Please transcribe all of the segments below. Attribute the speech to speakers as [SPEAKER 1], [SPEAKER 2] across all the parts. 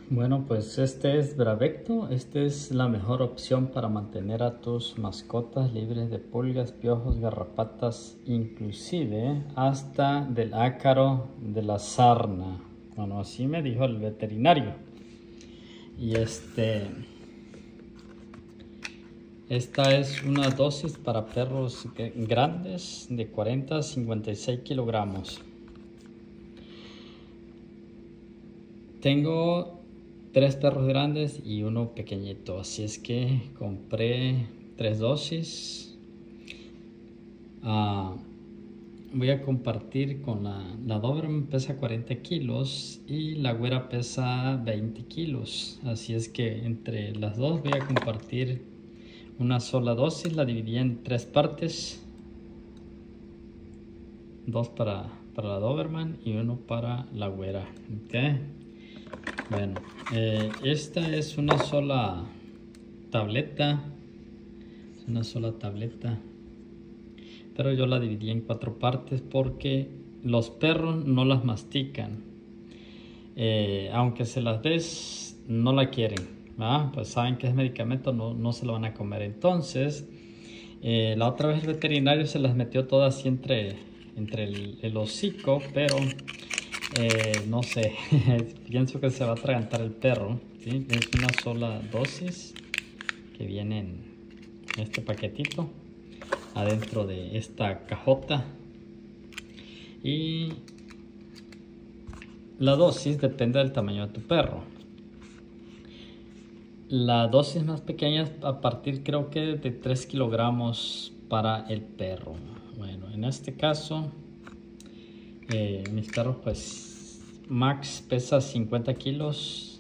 [SPEAKER 1] Bueno, pues este es Bravecto. Esta es la mejor opción para mantener a tus mascotas libres de pulgas, piojos, garrapatas, inclusive hasta del ácaro de la sarna. Bueno, así me dijo el veterinario. Y esta es una dosis para perros grandes de 40 a 56 kilogramos. Tengo 3 perros grandes y uno pequeñito, así es que compré 3 dosis. Voy a compartir con la Doberman, pesa 40 kilos y la güera pesa 20 kilos, así es que entre las dos voy a compartir una sola dosis. La dividí en 3 partes, 2 para la Doberman y 1 para la güera. ¿Okay? Bueno, esta es una sola tableta, pero yo la dividí en 4 partes porque los perros no las mastican. Aunque se las des, no la quieren, ¿verdad? Pues saben que es medicamento, no se lo van a comer. Entonces, la otra vez el veterinario se las metió todas así entre el hocico, pero no sé, pienso que se va a atragantar el perro, ¿sí? Es una sola dosis que viene en este paquetito adentro de esta cajota, y la dosis depende del tamaño de tu perro. La dosis más pequeña es a partir, creo que de 3 kilogramos para el perro. Bueno, en este caso mis perros, pues Max pesa 50 kilos,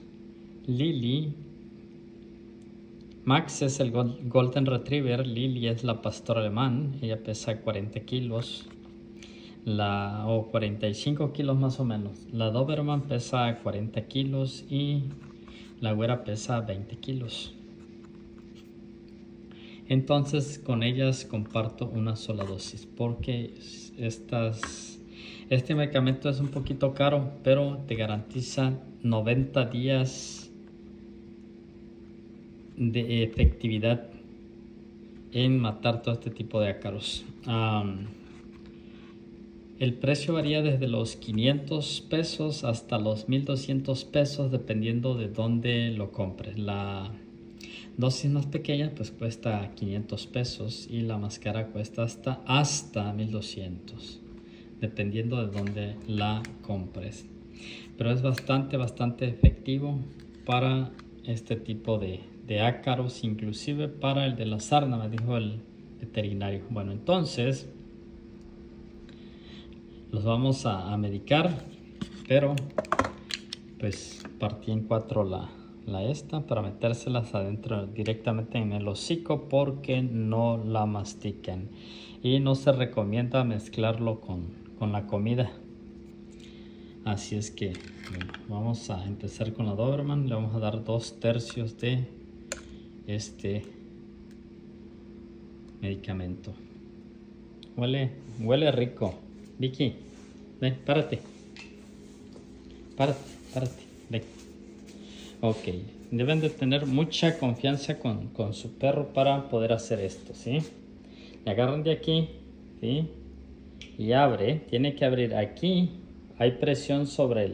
[SPEAKER 1] Max es el Golden Retriever, Lily es la pastor alemán, ella pesa 40 kilos, o 45 kilos más o menos. La Doberman pesa 40 kilos y la güera pesa 20 kilos. Entonces con ellas comparto una sola dosis porque este medicamento es un poquito caro, pero te garantiza 90 días de efectividad en matar todo este tipo de ácaros. El precio varía desde los 500 pesos hasta los 1200 pesos dependiendo de dónde lo compres. La dosis más pequeña pues cuesta 500 pesos y la más cara cuesta hasta 1200 dependiendo de dónde la compres, pero es bastante efectivo para este tipo de ácaros, inclusive para el de la sarna, me dijo el veterinario. Bueno, entonces los vamos a medicar, pero pues partí en 4 la esta para metérselas adentro directamente en el hocico porque no la mastican y no se recomienda mezclarlo con la comida. Así es que bueno, vamos a empezar con la Doberman. Le vamos a dar 2/3 de este medicamento. Huele rico. Vicky, ven, párate, ven. Ok, deben de tener mucha confianza con su perro para poder hacer esto, ¿sí? Le agarran de aquí, ¿sí? Y abre, tiene que abrir aquí. Hay presión sobre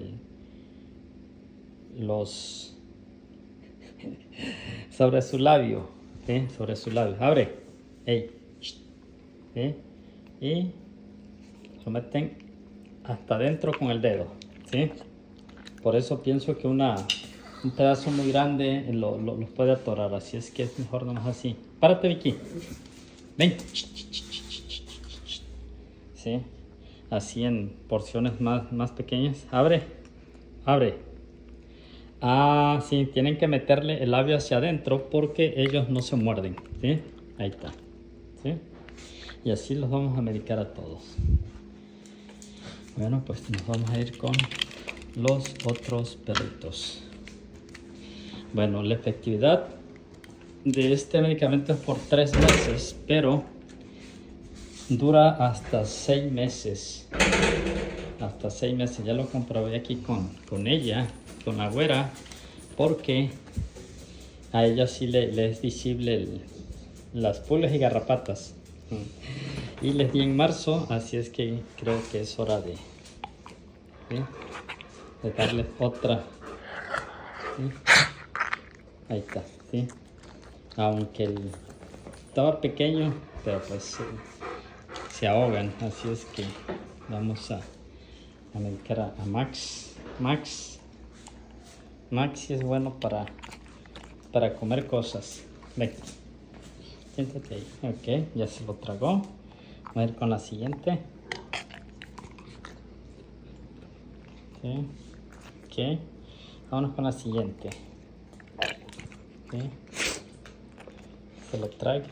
[SPEAKER 1] sobre su labio, ¿sí? Sobre su labio. Abre, hey, ¿sí? Y lo meten hasta adentro con el dedo, ¿sí? Por eso pienso que un pedazo muy grande los puede atorar, así es que es mejor nomás así. Párate, Vicky, ven, ¿sí? Así en porciones más pequeñas. Abre. Sí, tienen que meterle el labio hacia adentro porque ellos no se muerden, ¿sí? Ahí está, ¿sí? Y así los vamos a medicar a todos. Bueno, pues nos vamos a ir con los otros perritos. Bueno, la efectividad de este medicamento es por 3 meses, pero dura hasta 6 meses. Hasta 6 meses. Ya lo comprobé aquí con ella, con la güera. porque a ellas sí le es visible las pulgas y garrapatas. Y les di en marzo, así es que creo que es hora de darles otra. ¿Sí? Ahí está, ¿sí? Aunque estaba pequeño, pero pues se ahogan, así es que vamos a medicar a Max. Max sí es bueno para comer cosas. Ven, siéntate ahí. Ok, ya se lo tragó. Voy a ir con la siguiente. Ok, vámonos con la siguiente. Okay. Se lo trague.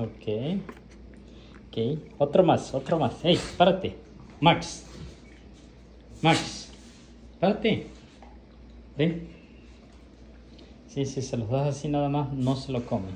[SPEAKER 1] Ok, otro más. Hey, párate. Max, párate. Ven. Sí, si se los das así nada más, no se lo comen.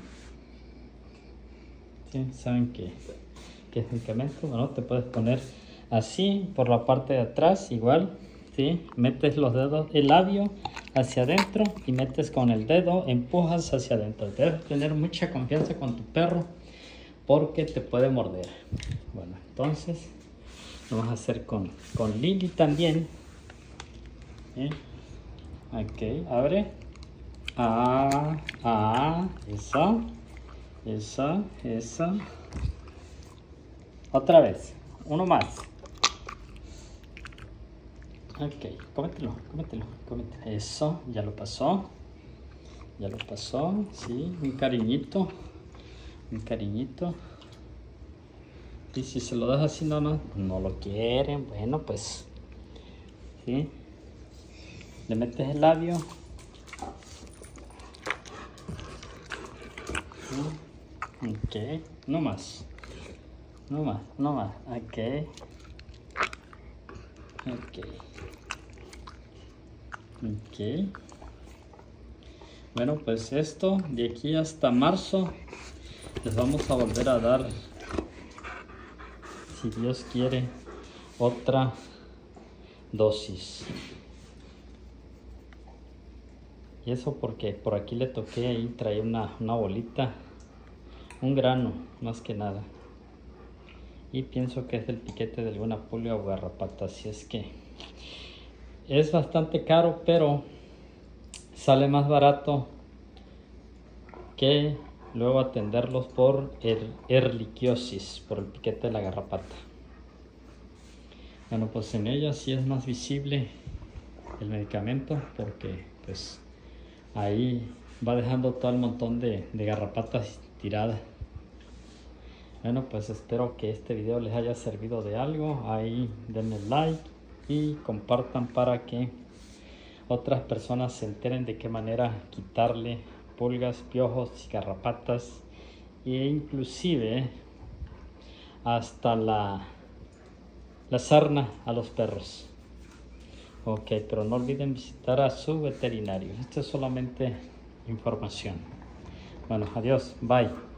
[SPEAKER 1] ¿Sí? ¿Saben qué es medicamento? Bueno, te puedes poner así por la parte de atrás, igual. ¿Sí? Metes los dedos, el labio hacia adentro y metes con el dedo, empujas hacia adentro. Debes tener mucha confianza con tu perro porque te puede morder. Bueno, entonces lo vamos a hacer con Lily también. ¿Sí? Ok, abre. Eso. Otra vez, uno más. Ok, cómetelo. Eso, ya lo pasó. Sí, un cariñito. Y si se lo das así nada más, no lo quieren. Bueno, pues, ¿sí? Le metes el labio. Ok, no más. Ok. Bueno, pues esto de aquí hasta marzo les vamos a volver a dar, si Dios quiere, otra dosis. Y eso porque por aquí le toqué ahí, traía una bolita, un grano más que nada. Y pienso que es del piquete de alguna pulga o garrapata, así es que es bastante caro, pero sale más barato que luego atenderlos por erliquiosis, por el piquete de la garrapata. Bueno, pues en ella sí es más visible el medicamento porque pues ahí va dejando todo el montón de garrapatas tiradas. Bueno, pues espero que este video les haya servido de algo. Ahí denle like y compartan para que otras personas se enteren de qué manera quitarle pulgas, piojos y garrapatas e inclusive hasta la sarna a los perros. Ok, pero no olviden visitar a su veterinario. Esto es solamente información. Bueno, adiós, bye.